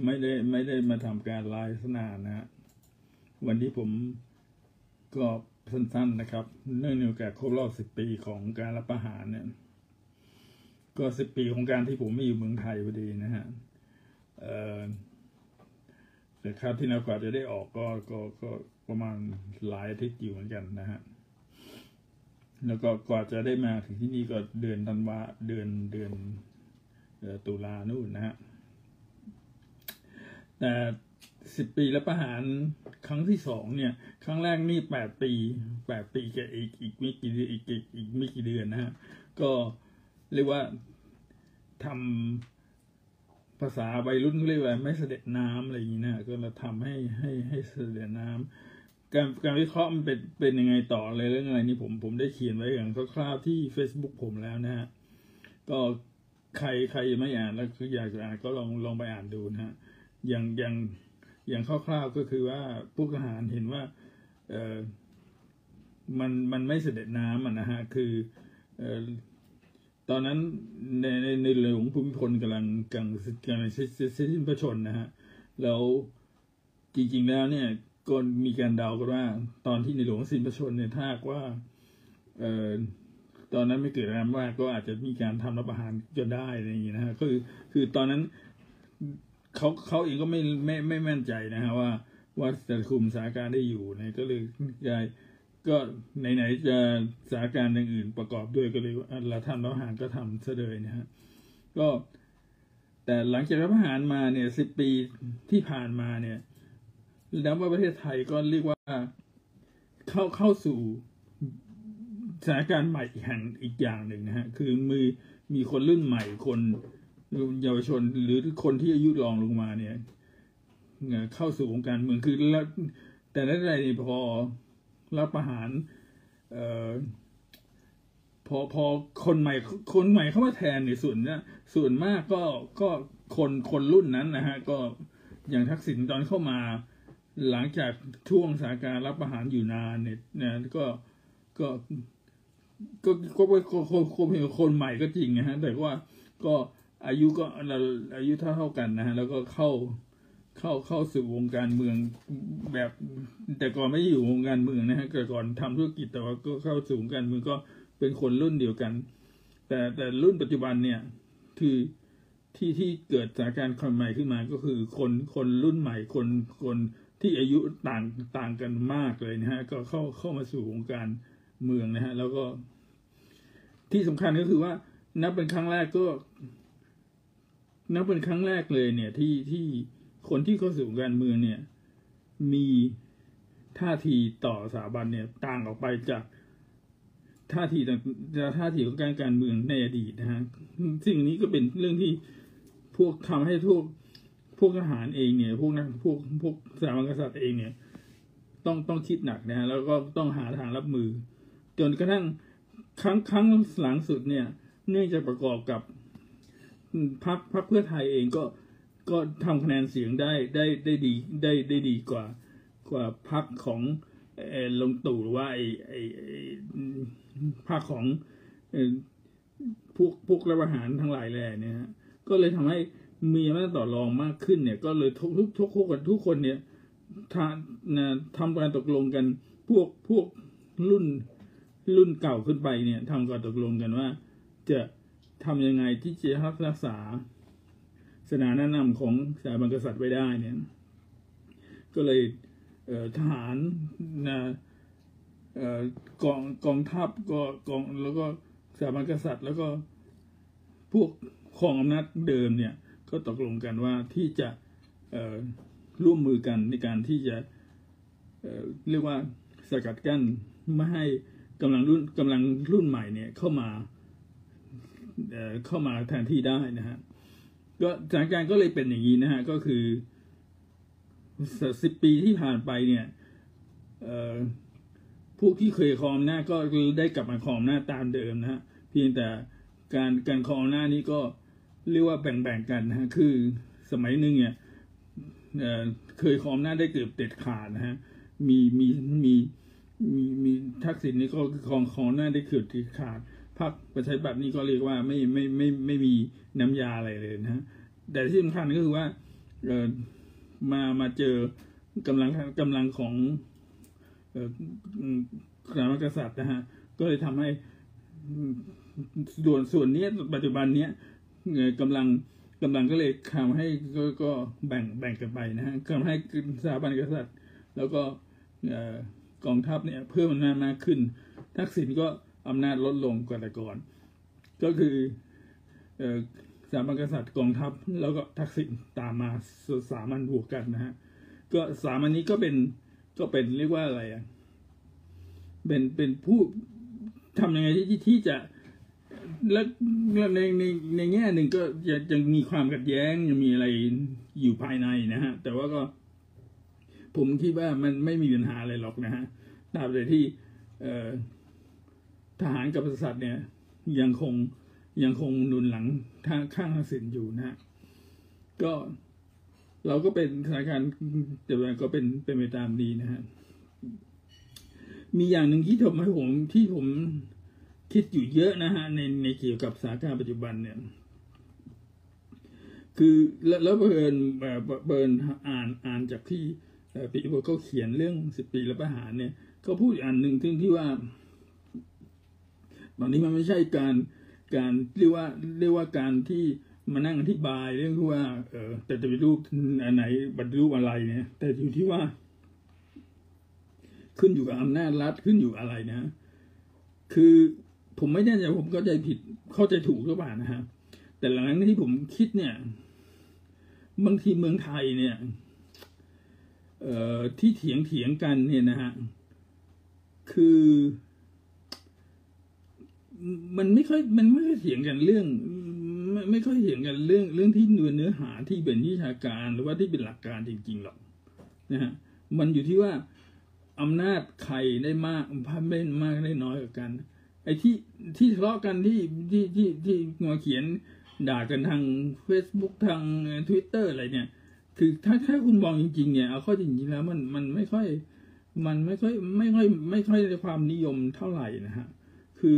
ไม่ได้มาทำการไลฟ์สนานนะฮะวันที่ผมก็สั้นๆนะครับเนื่องในโอกาสครบรอบ10 ปีของการรัฐประหารเนี่ยก็10 ปีของการที่ผมไม่อยู่เมืองไทยพอดีนะฮะแต่คราวที่เรากว่าจะได้ออกก็ประมาณหลายอาทิตย์อยู่เหมือนกันนะฮะแล้วก็กว่าจะได้มาถึงที่นี่ก็เดือนธันวาเดือนตุลานู่นนะฮะแต่10 ปีแล้วประหารครั้งที่2เนี่ยครั้งแรกนี่8 ปีกับอีกไม่กี่เดือนอีกไม่กี่เดือนนะฮะก็เรียกว่าทำภาษาวัยรุ่นเรียกว่าไม่เสด็จน้ำอะไรอย่างนี้นะก็เราทำให้เสด็จน้ำการวิเคราะห์มันเป็นยังไงต่อเลยเรื่องอะไรนี่ผมได้เขียนไว้อย่างคร่าวๆที่ Facebook ผมแล้วนะฮะก็ใครยังไม่อ่านแล้วคืออยากจะอ่านก็ลองไปอ่านดูนะฮะอย่างคร่าวๆก็คือว่าผู้ทหารเห็นว่ามันไม่เสด็จน้ำนะฮะคือตอนนั้นในหลวงภูมิพลกำลังสิ้นพระชนนะฮะแล้วจริงๆแล้วเนี่ยก็มีการเดากันว่าตอนที่ในหลวงสิ้นพระชนเนี่ยถ้าว่าตอนนั้นไม่เกิดอะไรมากก็อาจจะมีการทำรัฐประหารจนได้อะไรอย่างนี้นะฮะคือตอนนั้นเขาเองก็ไม่มั่นใจนะฮะว่าจะคุมสถานการณ์ได้อยู่เนี่ยก็เลยก็ไหนจะสถานการณ์อย่างอื่นประกอบด้วยก็เลยเราทำรัฐประหารก็ทำซะเลยนะฮะก็แต่หลังจากรัฐประหารมาเนี่ย10 ปีที่ผ่านมาเนี่ยแล้วว่าประเทศไทยก็เรียกว่าเข้าสู่สถานการณ์ใหม่อีกอย่างหนึ่งนะฮะคือมีคนรุ่นใหม่คนเยาวชนหรือคนที่อายุรองลงมาเนี่ยเข้าสู่วงการเมืองคือแต่ในใดนี่พอรัฐประหารพอคนใหม่เข้ามาแทนในส่วนมากก็คนรุ่นนั้นนะฮะก็อย่างทักษิณตอนเข้ามาหลังจากช่วงสถานการณ์รัฐประหารอยู่นานเนี่ยนะก็คนใหม่ก็จริงนะฮะแต่ว่าก็อายุก็อายุเท่ากันนะฮะแล้วก็เข้าสู่วงการเมืองแบบแต่ก่อนไม่อยู่วงการเมืองนะฮะก่อนทำธุรกิจแต่ว่าก็เข้าสู่วงการเมืองก็เป็นคนรุ่นเดียวกันแต่รุ่นปัจจุบันเนี่ยคือที่เกิดสถานการณ์คนใหม่ขึ้นมาก็คือคนรุ่นใหม่คนที่อายุต่างกันมากเลยนะฮะก็เข้ามาสู่วงการเมืองนะฮะแล้วก็ที่สำคัญก็คือว่านับเป็นครั้งแรกเลยเนี่ยที่คนที่เข้าสู่การเมืองเนี่ยมีท่าทีต่อสถาบันเนี่ยต่างออกไปจากท่าทีของการเมืองในอดีตนะฮะสิ่งนี้ก็เป็นเรื่องที่พวกทำให้พวกทหารเองเนี่ยพวกสถาบันกษัตริย์เองเนี่ยต้องคิดหนักนะฮะแล้วก็ต้องหาทางรับมือจนกระทั่งครั้งหลังสุดเนี่ยเนื่องจากประกอบกับพรรคเพื่อไทยเองก็ทำคะแนนเสียงได้ดีกว่าพรรคของลุงตู่หรือว่าไอ้พรรคของพวกรัฐประหารทั้งหลายแหล่เนี่ยก็เลยทำให้มีอำนาจต่อรองมากขึ้นเนี่ยก็เลยทุกคนเนี่ยทำการตกลงกันพวกรุ่นเก่าขึ้นไปเนี่ยทำการตกลงกันว่าจะทำยังไงที่จะรักษาศาสนาแนำของสถาบันกษัตริย์ไว้ได้เนี่ยก็เลยทหารกองทัพแล้วก็สถาบันกษัตริย์แล้วก็พวกครองอำนาจเดิมเนี่ยก็ตกลงกันว่าที่จะร่วมมือกันในการที่จะเรียกว่าสกัดกั้นไม่ให้กำลังรุ่นใหม่เนี่ยเข้ามาแทนที่ได้นะฮะก็สถานการณ์ก็เลยเป็นอย่างนี้นะฮะก็คือ10 ปีที่ผ่านไปเนี่ยพวกที่เคยครองอำนาจก็ได้กลับมาครองอำนาจตามเดิมนะฮะเพียงแต่การครองอำนาจนี้ก็เรียกว่าแบ่งกันนะฮะคือสมัยนึงเนี่ยเคยครองอำนาจได้เกือบเด็ดขาดนะฮะมีทักษิณนี่ก็ครองอำนาจได้เกือบเด็ดขาดพรรคประชาธิปัตย์นี่ก็เรียกว่าไม่มีน้ำยาอะไรเลยนะฮะแต่ที่สำคัญก็คือว่าเอ่อมาเจอกำลังของสถาบันกษัตริย์นะฮะก็เลยทำให้ส่วนนี้ปัจจุบันนี้กำลังก็เลยทำให้ก็แบ่งกันไปนะฮะทำให้สถาบันกษัตริย์แล้วก็กองทัพเนี่ยเพิ่มอำนาจมากขึ้นทักษิณก็อำนาจลดลงกว่าแต่ก่อนก็คือสถาบันกษัตริย์กองทัพแล้วก็ทักษิณตามมาสามัญบวกกันนะฮะก็สามัญนี้ก็เป็นเรียกว่าอะไรอ่ะเป็นผู้ทำยังไงที่จะแล้วในแง่หนึ่งก็ยังมีความขัดแย้งยังมีอะไรอยู่ภายในนะฮะแต่ว่าก็ผมคิดว่ามันไม่มีปัญหาอะไรหรอกนะฮะตราบใดที่ทหารกับกษัตริย์เนี่ยยังคงหนุนหลังข้างทักษิณอยู่นะฮะก็เราก็เป็นสถานการณ์แต่ว่าก็เป็นไปตามดีนะฮะมีอย่างหนึ่งที่ทำให้ผมคิดอยู่เยอะนะฮะในเกี่ยวกับสถานการณ์ปัจจุบันเนี่ยคือแล้วเบิร์นอ่านจากที่ปีโบเขาเขียนเรื่อง10 ปีรัฐประหารเนี่ยเขาพูดอันหนึ่งที่ว่าตอนนี้มันไม่ใช่การเรียกว่าการที่มานั่งอธิบายเรื่องที่ว่าแต่จะไปรูปอันไหนบัตรรูปอะไรเนี่ยแต่อยู่ที่ว่าขึ้นอยู่กับอำนาจรัฐขึ้นอยู่อะไรนะคือผมไม่แน่ใจผมเข้าใจผิดเข้าใจถูกหรือเปล่านะฮะแต่หลังจากที่ผมคิดเนี่ยบางทีเมืองไทยเนี่ยที่เถียงกันเนี่ยนะฮะคือมันไม่ค่อยเถียงกันเรื่องไม่ค่อยเถียงกันเรื่องที่เนื้อหาที่เป็นวิชาการหรือว่าที่เป็นหลักการจริงๆหรอกนะฮะมันอยู่ที่ว่าอำนาจใครได้มากได้น้อยกว่ากันไอ้ที่ทะเลาะกันที่มาเขียนด่ากันทาง Facebook ทาง Twitter อะไรเนี่ยคือถ้าคุณมองจริงๆเนี่ยเอาข้อจริงๆแล้วมันไม่ค่อยได้ความนิยมเท่าไหร่นะฮะคือ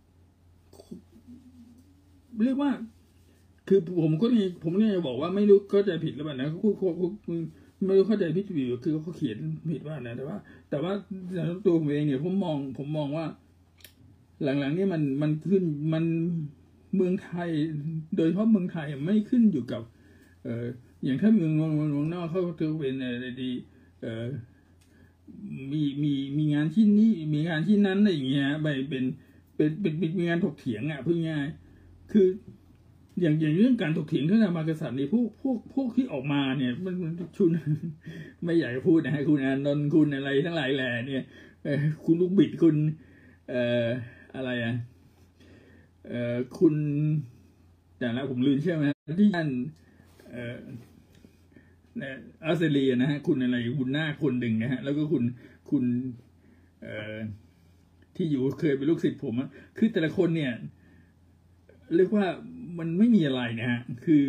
เรียกว่าคือผมเนี่ยบอกว่าไม่รู้เข้าใจผิดหรือเปล่านะไม่รู้เข้าใจผิดคือเขาเขียนผิดว่านะแต่ว่าตัวผมเองเนี่ยผมมองว่าหลังๆนี่มันขึ้นมันเมืองไทยโดยเฉพาะเมืองไทยไม่ขึ้นอยู่กับอย่างถ้าเมืองนอกเขาถือเป็นอะไรดีมีงานที่นี่มีงานที่นั้นอะไรอย่างเงี้ยไปเป็นมีงานถกเถียงอ่ะพูดง่ายคืออย่างเรื่องการถกเถียงที่นำมากษัตริย์นี่พวกที่ออกมาเนี่ยมันชุนไม่อยากจะพูดนะฮะคุณอานนท์คุณอะไรทั้งหลายแหล่เนี่ยคุณลูกบิดคุณอะไรอ่ะคุณแต่ละผมลืมใช่ไหมที่นั่นออสเตรเลียนะฮะคุณอะไรคุณหน้าคนหนึ่งนะฮะแล้วก็คุณที่อยู่เคยเป็นลูกศิษย์ผมอะคือแต่ละคนเนี่ยเรียกว่ามันไม่มีอะไรนะฮะคือ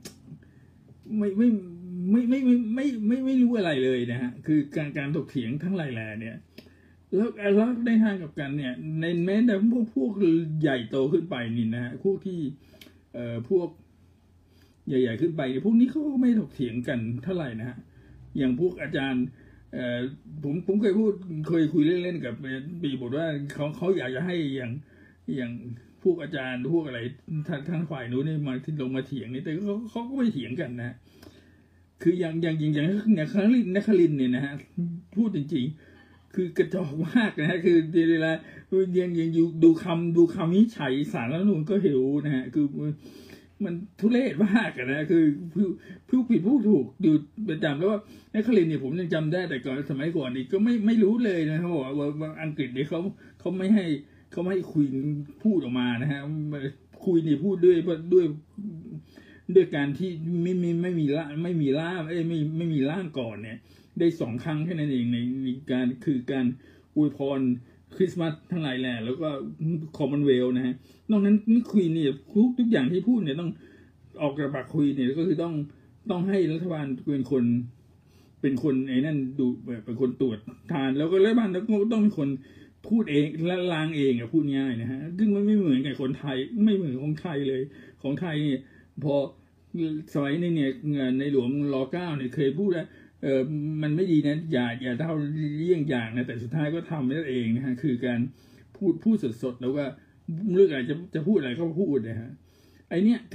ไม่รู้อะไรเลยนะฮะคือการถกเถียงทั้งหลายแหล่เนี่ยแล้วในทางกับกันเนี่ยในแม้แต่พวกใหญ่โตขึ้นไปนี่นะฮะพวกที่พวกใหญ่ๆขึ้นไปเนี่ยพวกนี้เขาก็ไม่ถกเถียงกันเท่าไหร่นะฮะอย่างพวกอาจารย์ผมเคยคุยเล่นๆกับปีบอกว่าเขาอยากจะให้อย่างพวกอาจารย์พวกอะไรทางฝ่ายนู้นนี่มาที่ลงมาเถียงนี่แต่เขาก็ไม่เถียงกันนะคืออย่างนครินทร์เนี่ยนะฮะพูดจริงๆคือกระจอกมากนะฮะคือเวลายังอยู่ดูคำวินิจฉัยศาลรัฐธรรมนูญก็เห็นนะฮะคือมันทุเรศมากนะคือผู้ผิดผู้ถูกอยู่ประจำแล้วว่านครินทร์เนี่ยผมยังจำได้แต่ก่อนสมัยก่อนนี่ก็ไม่รู้เลยนะเขาบอกว่าอังกฤษเนี่ยเขาไม่ให้คุยพูดออกมานะฮะคุยเนี่ยพูดด้วยการที่ไม่มีล่ามไม่มีล่ามก่อนเนี่ยได้2 ครั้งแค่นั้นเองในการคือการอวยพรคริสต์มาสทั้งหลายแหล่แล้วก็คอมมอนเวลนะฮะนอกนั้นนี่คุยเนี่ยทุกอย่างที่พูดเนี่ยต้องออกกระบะคุยเนี่ยก็คือต้องให้รัฐบาลเป็นคนไอ้นั่นดูเป็นคนตรวจทานแล้วก็รัฐบาลแล้วก็ต้องเป็นคนพูดเองและล้างเองพูดง่ายนะฮะซึ่งมันไม่เหมือนกับคนไทยไม่เหมือนของไทยเลยของไทยเนี่ยพอสมัยนี้เนี่ยในหลวงร.9เนี่ยเคยพูดว่ามันไม่ดีนะอย่าเท่าเยี่ยงอย่างนะแต่สุดท้ายก็ทำได้เองนะฮะคือการพูดสดๆแล้วก็เรื่องอะไรจะพูดอะไรก็พูดนะฮะไอเนี้ย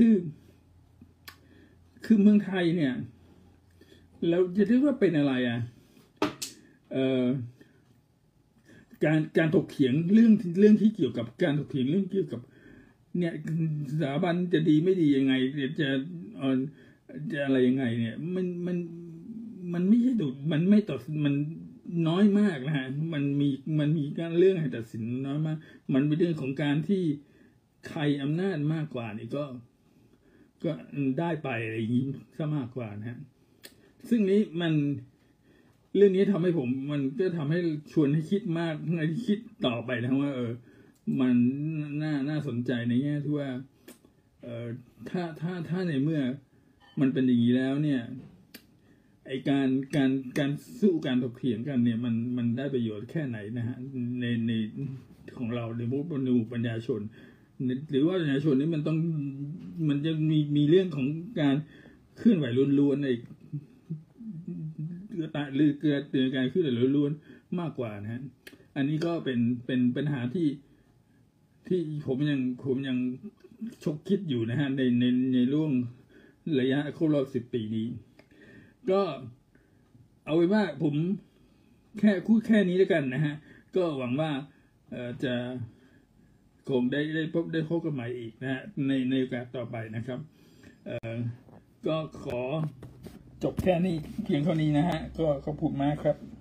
คือเมืองไทยเนี่ยเราจะเรียกว่าเป็นอะไรอ่ะการถกเถียงเรื่องที่เกี่ยวกับการถกเถียงเรื่องเกี่ยวกับเนี่ยสถาบันจะดีไม่ดียังไงจะอะไรยังไงเนี่ยมันไม่ใช่มันไม่ตัดมันน้อยมากนะฮะมันมีการเรื่องให้ตัดสินน้อยมากมันเป็นเรื่องของการที่ใครอำนาจมากกว่านี่ก็ได้ไปอะไรอย่างนี้ซะมากกว่านะฮะซึ่งนี้เรื่องนี้ทำให้มันก็ทำให้ชวนให้คิดมากให้คิดต่อไปนะว่ามันน่าสนใจในแง่ที่ว่าถ้าในเมื่อมันเป็นอย่างนี้แล้วเนี่ยไอการสู้การถกเถียงกันเนี่ยมันได้ประโยชน์แค่ไหนนะฮะในของเราในหมู่ปัญญาชนหรือว่าปัญญาชนนี่มันจะมีเรื่องของการเคลื่อนไหวล้วนๆในหรือเกิดการเคลื่อนไหวล้วนๆมากกว่านะฮะอันนี้ก็เป็นปัญหาที่ผมยังชกคิดอยู่นะฮะในร่วงระยะครบรอบ10 ปีนี้ก็เอาไว้ว่าผมพูดแค่นี้แล้วกันนะฮะก็หวังว่าจะคงได้พบกันใหม่อีกนะฮะในโอกาสต่อไปนะครับก็ขอจบแค่นี้เพียงเท่านี้นะฮะก็ขอบคุณมากครับ